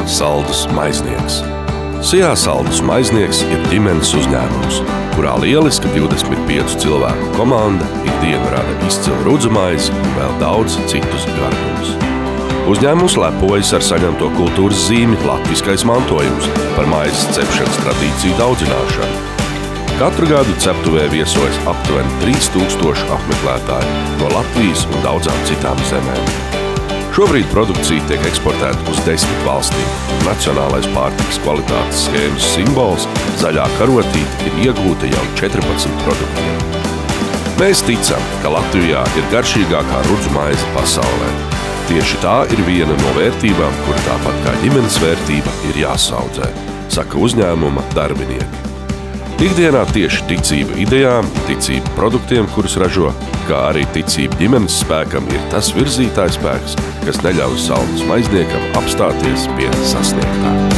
Saldus maiznieks. Sijā Saldus maiznieks ir ģimenes uzņēmums, kurā lieliska 25 cilvēku komanda ikdienu rada izcilu rudzu maizi un vēl daudz citus gardumus. Uzņēmums lepojas ar saņemto kultūras zīmi latviskais mantojums par maizes cepšanas tradīciju daudzināšanu. Katru gadu ceptuvē viesojas aptuveni 3000 apmeklētāji no Latvijas un daudzām citām zemēm. Šobrīd produkcija tiek eksportēta uz 10 valstīm. Nacionālais pārtikas kvalitātes schēmas simbols zaļā karotīte ir iegūta jau 14 produktiem. Mēs ticam, ka Latvijā ir garšīgākā rudzu maize pasaulē. Tieši tā ir viena no vērtībām, kura tāpat kā ģimenes vērtība ir jāsaudzē, saka uzņēmuma darbinieki. Ikdienā tieši ticība idejām, ticība produktiem, kurus ražo, kā arī ticība ģimenes spēkam ir tas virzītājspēks, kas neļauj Saldus maizniekam apstāties pie sasniegtā.